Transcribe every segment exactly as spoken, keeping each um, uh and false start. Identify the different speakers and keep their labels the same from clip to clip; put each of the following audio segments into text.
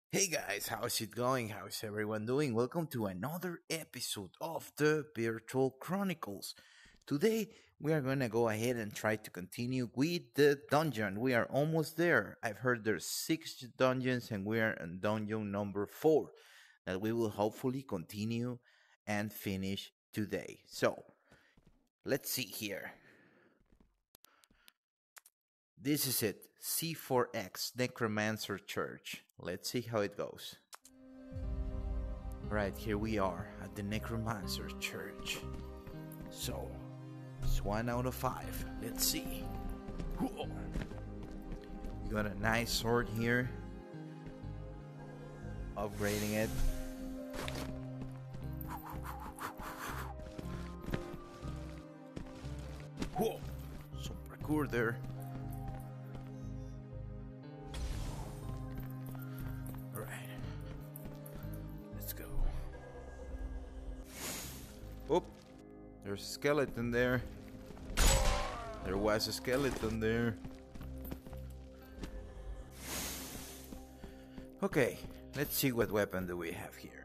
Speaker 1: Hey guys, how's it going? How's everyone doing? Welcome to another episode of the Virtual Chronicles. Today, we are going to go ahead and try to continue with the dungeon. We are almost there. I've heard there's six dungeons and we are in dungeon number four that we will hopefully continue and finish today. So, let's see here. This is it, C four X Necromancer Church. Let's see how it goes. Right, here we are at the Necromancer Church. So, it's one out of five. Let's see. Whoa. We got a nice sword here. Upgrading it. Whoa, some parkour there. Oh, there's a skeleton there. There was a skeleton there. Okay, let's see what weapon do we have here.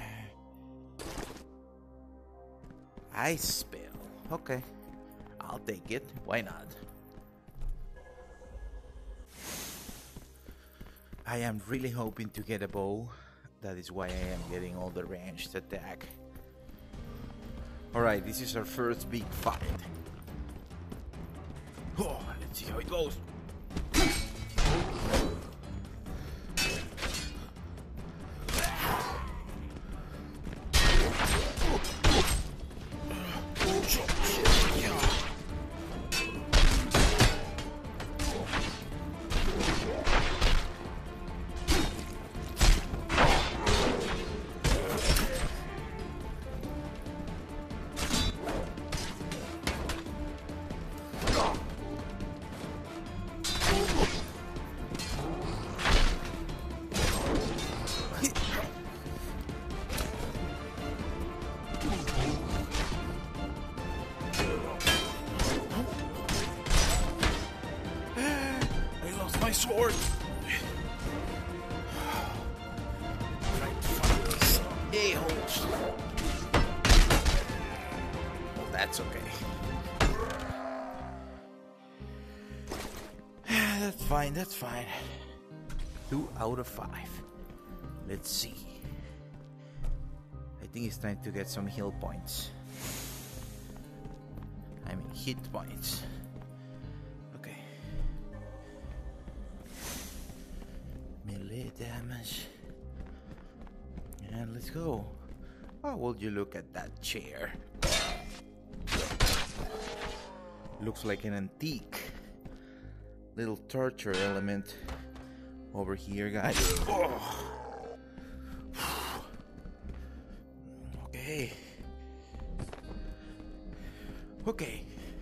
Speaker 1: Ice spell. Okay, I'll take it. Why not? I am really hoping to get a bow. That is why I am getting all the ranged attack. Alright, this is our first big fight. Oh, let's see how it goes. Sword. Trying to find these a-holes. Well, that's okay. That's fine, that's fine. Two out of five. Let's see. I think it's time to get some heal points. I mean hit points. Melee damage. And let's go. Oh, will you look at that chair? Looks like an antique. Little torture element over here, guys. Oh. Okay. Okay.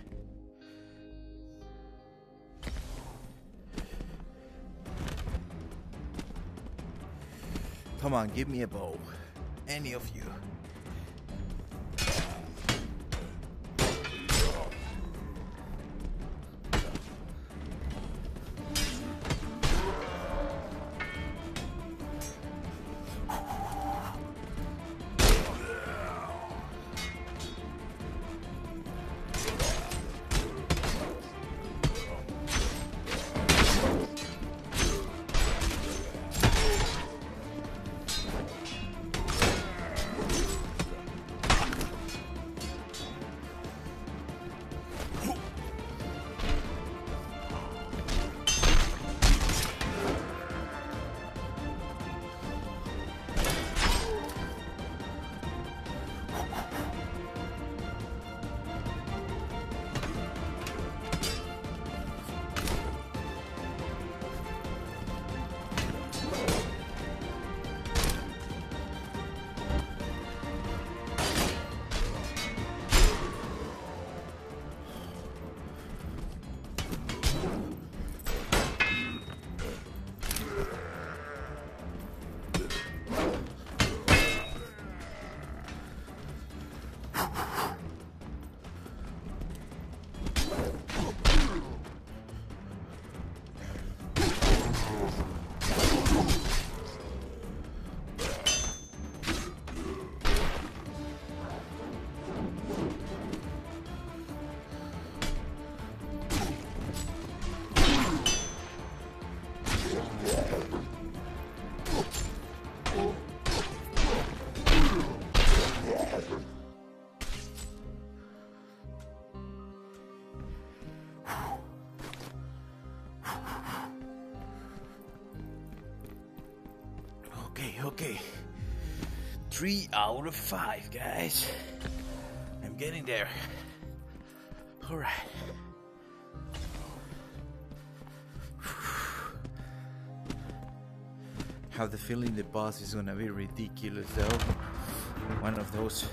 Speaker 1: Come on, give me a bow. Any of you. Okay, okay. Three out of five, guys. I'm getting there. All right. Have the feeling the boss is gonna be ridiculous, though. One of those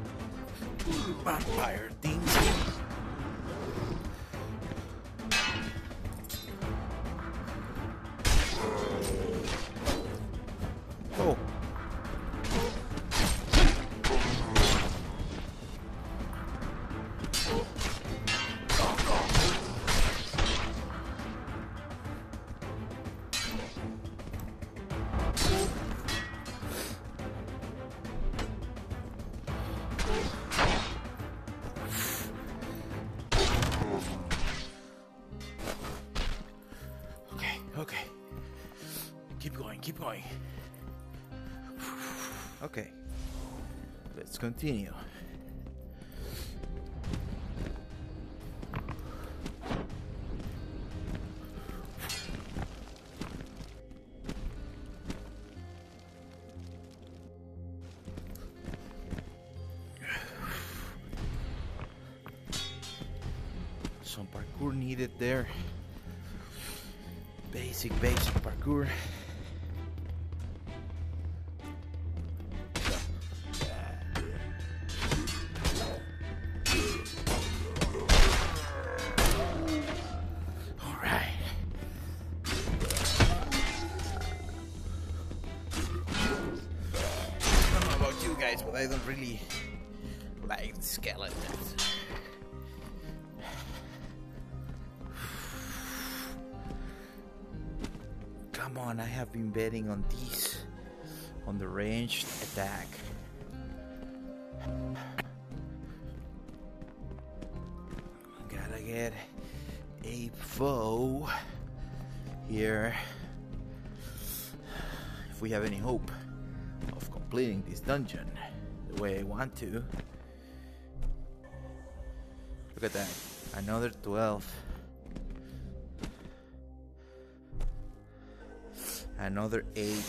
Speaker 1: vampire things. Oh. Okay, keep going, keep going. Okay, let's continue. Some parkour needed there. Basic, basic parkour. All right. I don't know about you guys, but I don't really like the skeletons. Come on, I have been betting on these, on the ranged attack. Gotta get a foe here if we have any hope of completing this dungeon the way I want to. Look at that, another twelve. Another eight.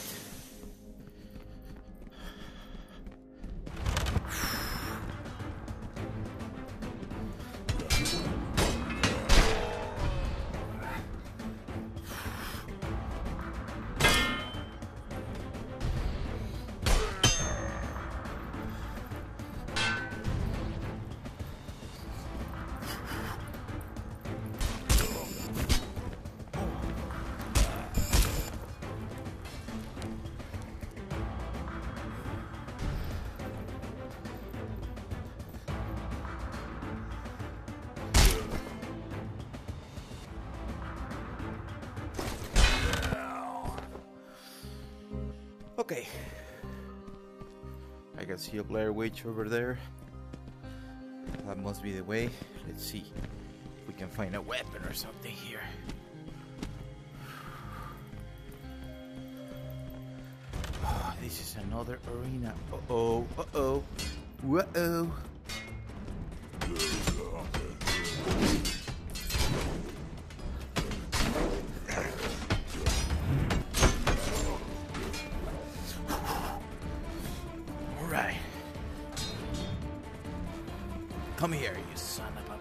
Speaker 1: Okay, I can see a Blair Witch over there. That must be the way. Let's see if we can find a weapon or something here. Oh, this is another arena. Uh-oh, uh-oh, uh-oh. Come here, you son of a...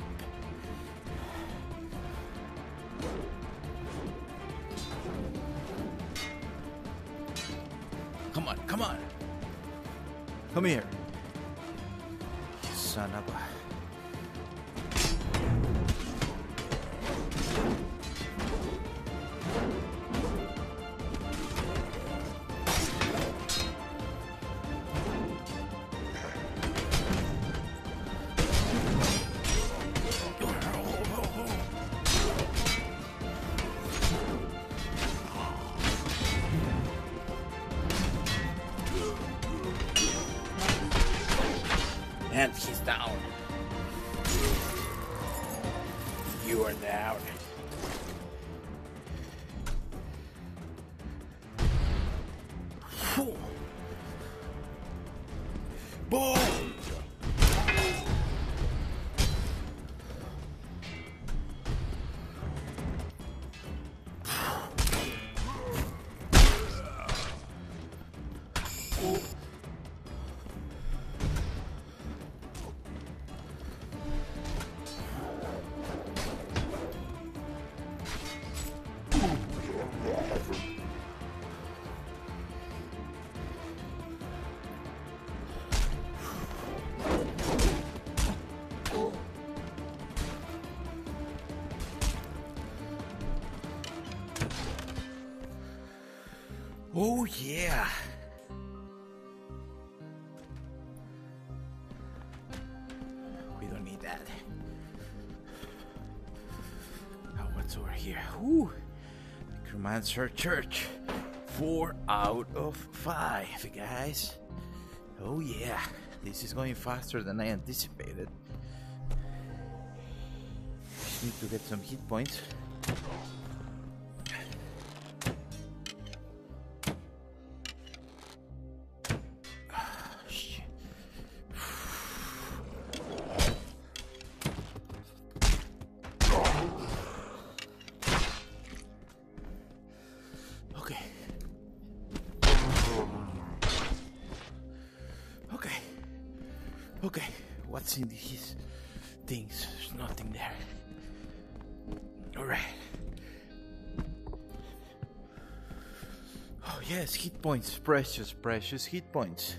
Speaker 1: Come on, come on. Come here. You son of a... And he's down. You are down. Boom! Oh yeah. We don't need that. Oh, what's over here? Ooh. Necromancer Church. Four out of five, guys. Oh yeah. This is going faster than I anticipated. Just need to get some hit points. Okay, what's in these things? There's nothing there. Alright. Oh yes, hit points. Precious, precious hit points.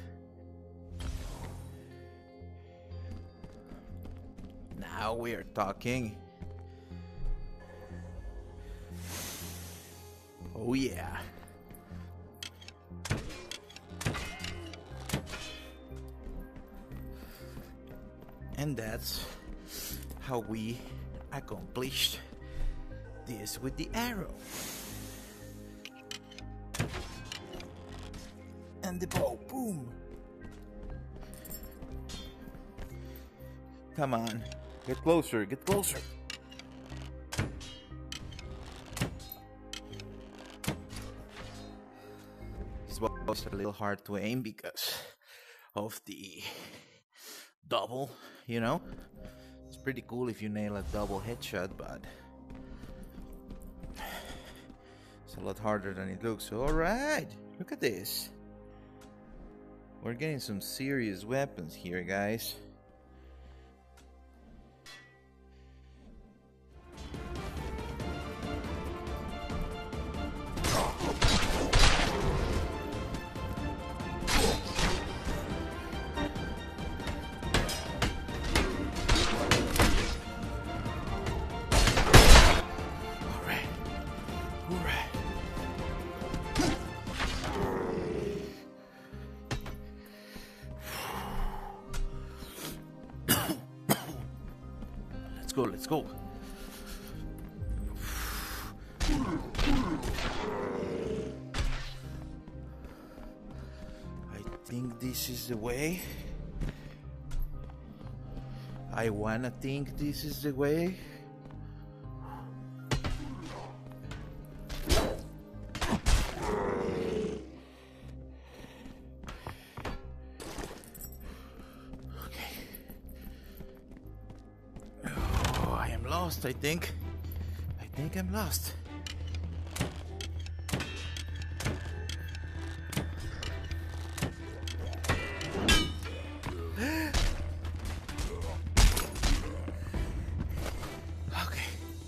Speaker 1: Now we're talking. Oh yeah. And that's how we accomplished this with the arrow. And the bow, boom. Come on, get closer, get closer. This was a little hard to aim because of the double, you know? It's pretty cool if you nail a double headshot, but it's a lot harder than it looks. Alright, look at this. We're getting some serious weapons here, guys. Let's go, let's go. I think this is the way. I wanna think this is the way. Lost, I think. I think I'm lost. Okay.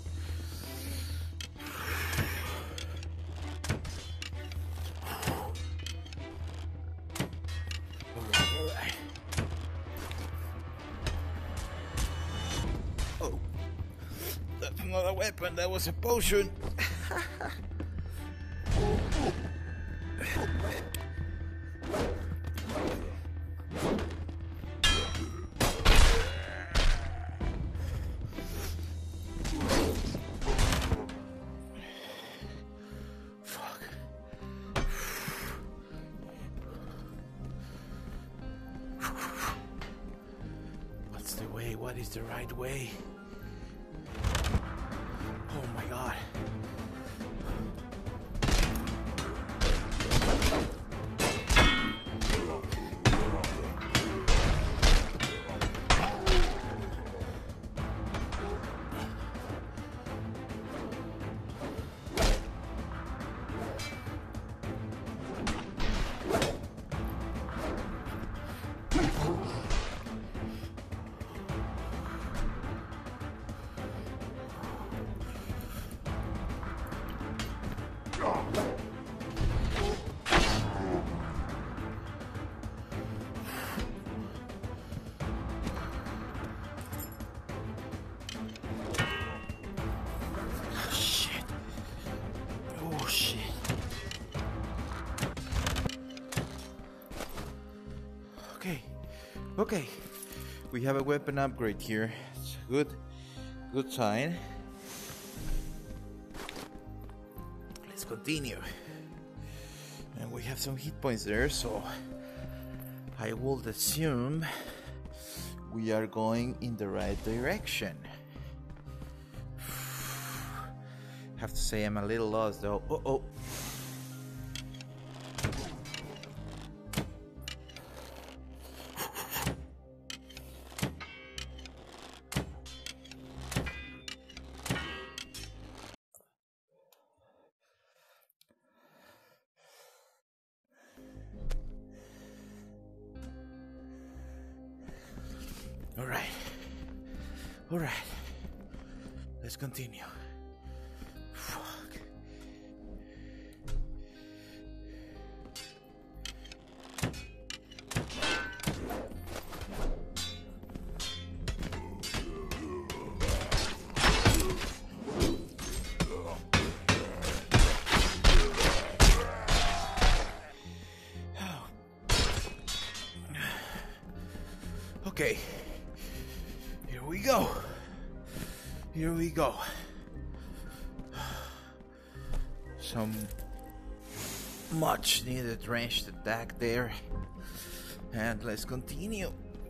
Speaker 1: Alright. Oh. That's another weapon, that was a potion. Fuck. What's the way? What is the right way? Oh my god. Okay, okay. We have a weapon upgrade here. It's a good, good sign. Let's continue. And we have some hit points there, so I would assume we are going in the right direction. Have to say I'm a little lost though. Uh oh. All right. All right. Let's continue. Fuck. Okay. Here we go. Here we go. Some much needed ranged attack there. And let's continue.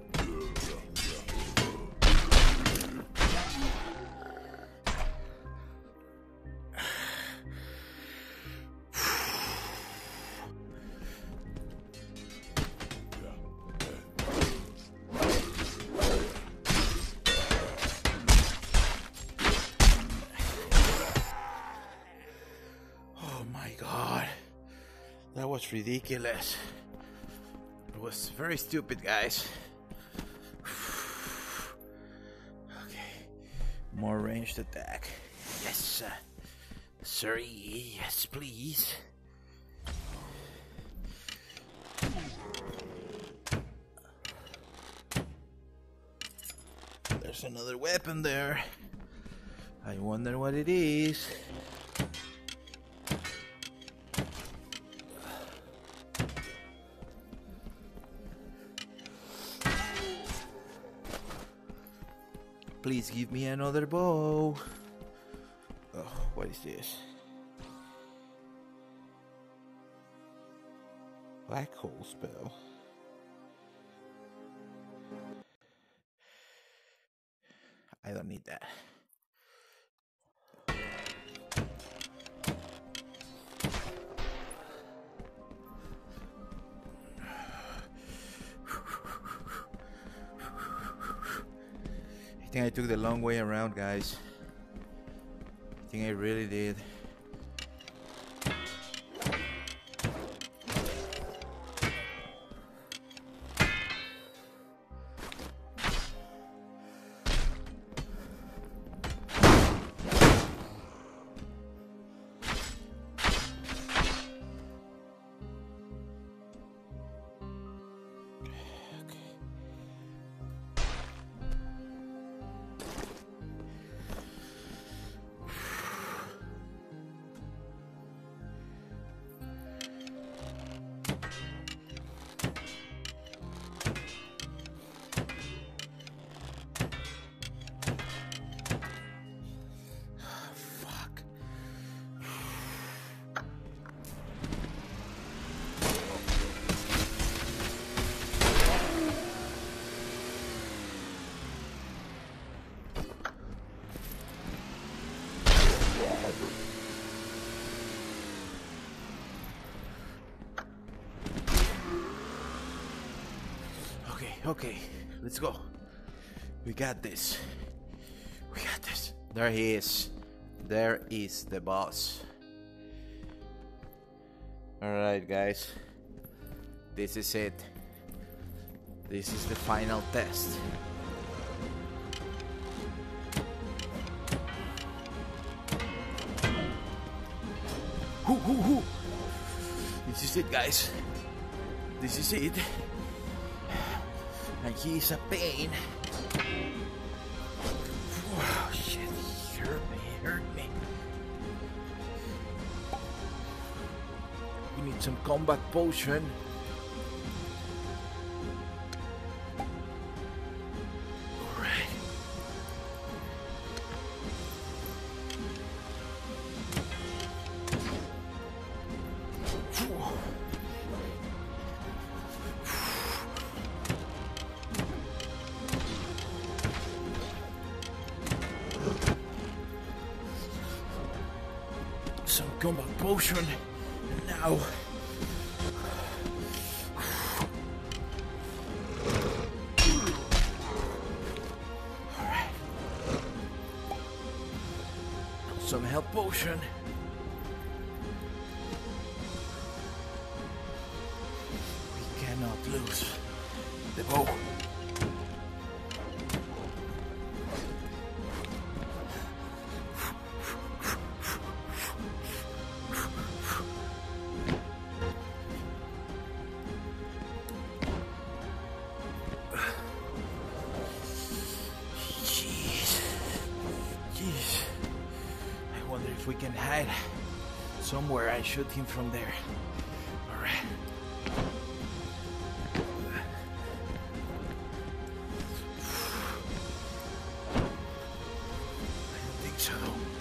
Speaker 1: That was ridiculous. It was very stupid, guys. Okay, more ranged attack. Yes, uh, sorry. Yes, please. There's another weapon there. I wonder what it is. Please give me another bow. Oh, what is this? Black hole spell. I don't need that. I think I took the long way around, guys. I think I really did. Okay, let's go. We got this. We got this. There he is. There is the boss. Alright, guys. This is it. This is the final test. Hoo, hoo, hoo. This is it, guys. This is it. And he's a pain. Oh, shit, he hurt me, he hurt me. We need some combat potion. combat potion. And now. Alright. Some health potion. We cannot lose the bow. If we can hide somewhere and shoot him from there. Alright. I don't think so.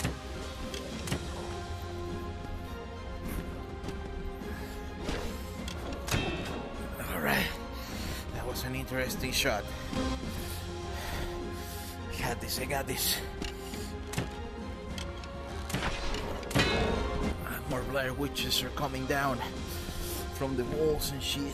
Speaker 1: Alright. That was an interesting shot. I got this, I got this. More Lair witches are coming down from the walls and shit.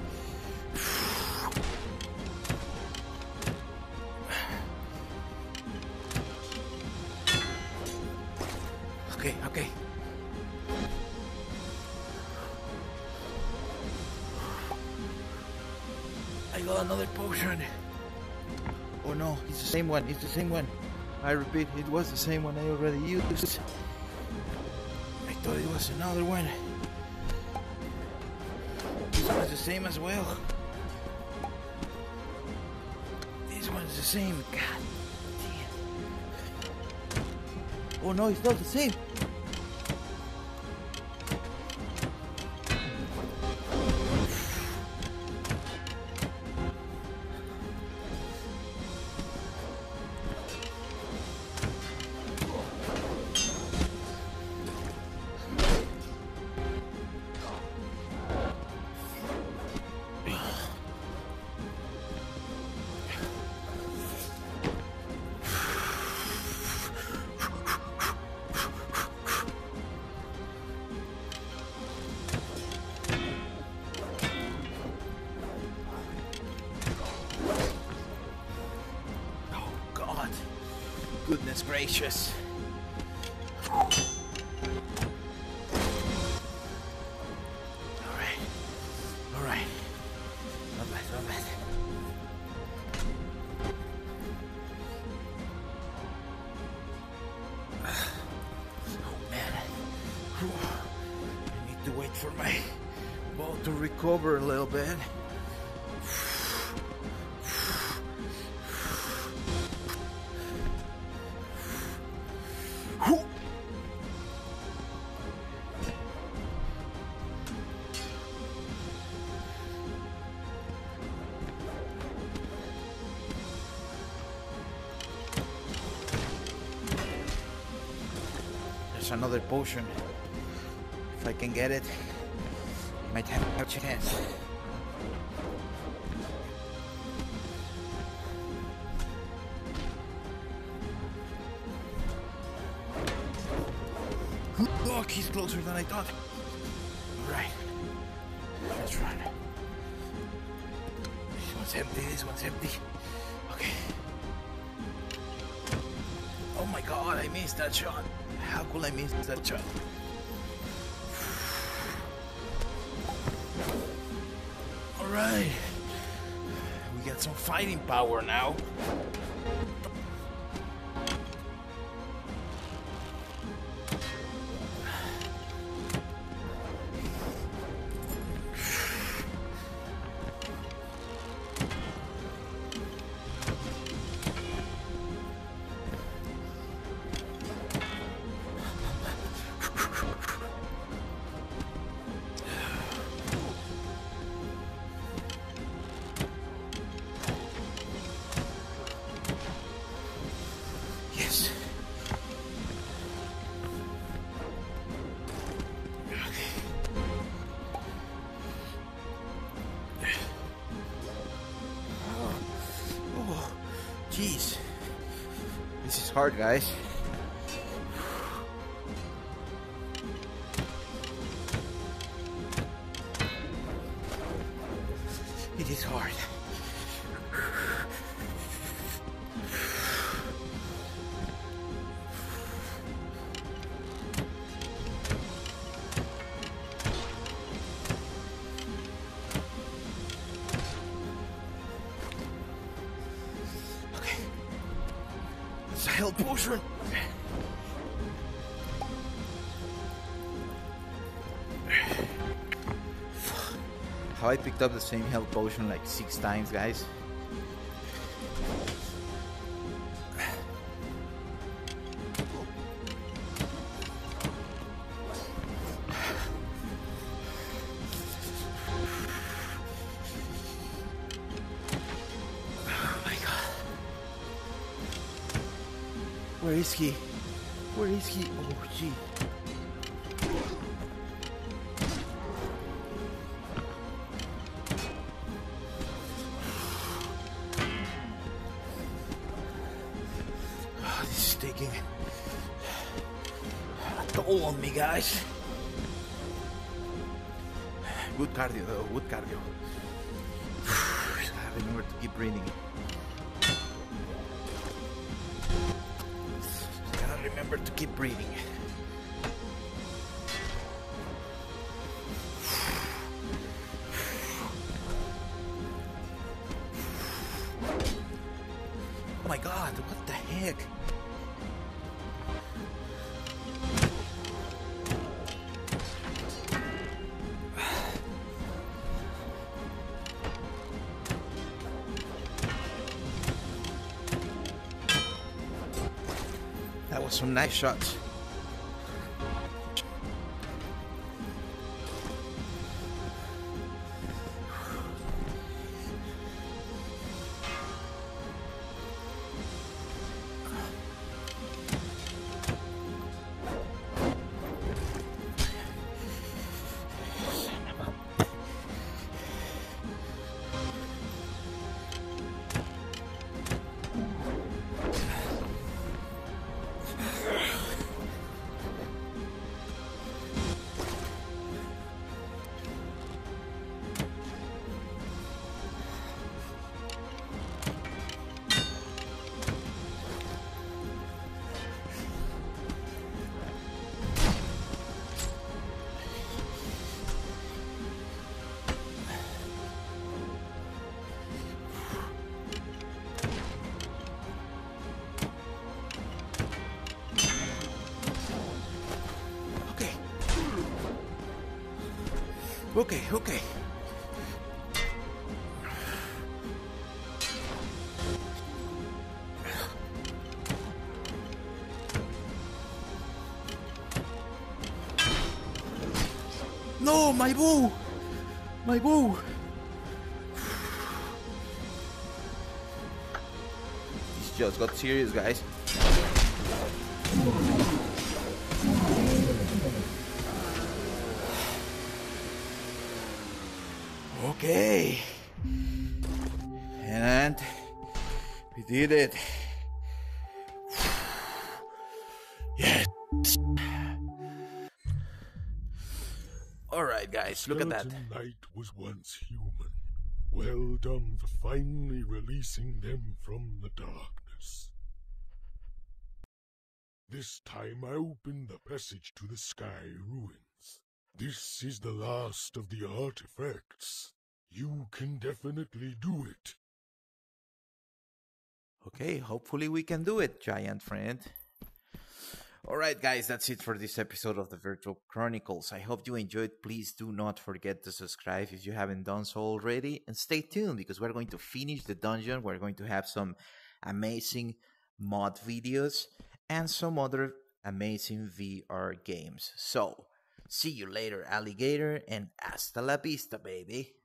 Speaker 1: Okay, okay. I got another potion. Oh no, it's the same one, it's the same one. I repeat, it was the same one I already used. I thought it was another one. This one's the same as well. This one's the same. God damn. Oh no, it's not the same. Goodness gracious. Alright. Alright. Not bad, not bad. Oh man. I need to wait for my bow to recover a little bit. Another potion. If I can get it, I might have a chance. Look, he's closer than I thought. Right. Let's run. This one's empty, this one's empty. Okay. Oh my god, I missed that shot. How could I miss that shot? Alright. We got some fighting power now. Jeez. This is hard, guys. It is hard. Okay. It's a health potion. How I picked up the same health potion like six times, guys. Oh my god. Where is he? Where is he? Oh gee. Taking a toll on me, guys. Good cardio, though. Good cardio. Remember to keep breathing. Gotta remember to keep breathing. Oh my god! What the heck? That was some nice shots. Okay, okay. No, my bow! My bow! This just got serious, guys. Okay. And we did it. Yes. Alright, guys, look at that.
Speaker 2: Light was once human. Well done for finally releasing them from the darkness. This time I opened the passage to the sky ruins. This is the last of the artifacts. You can definitely do it.
Speaker 1: Okay, hopefully we can do it, giant friend. Alright guys, that's it for this episode of the Virtual Chronicles. I hope you enjoyed. Please do not forget to subscribe if you haven't done so already. And stay tuned because we're going to finish the dungeon. We're going to have some amazing mod videos and some other amazing V R games. So, see you later, alligator, and hasta la vista, baby.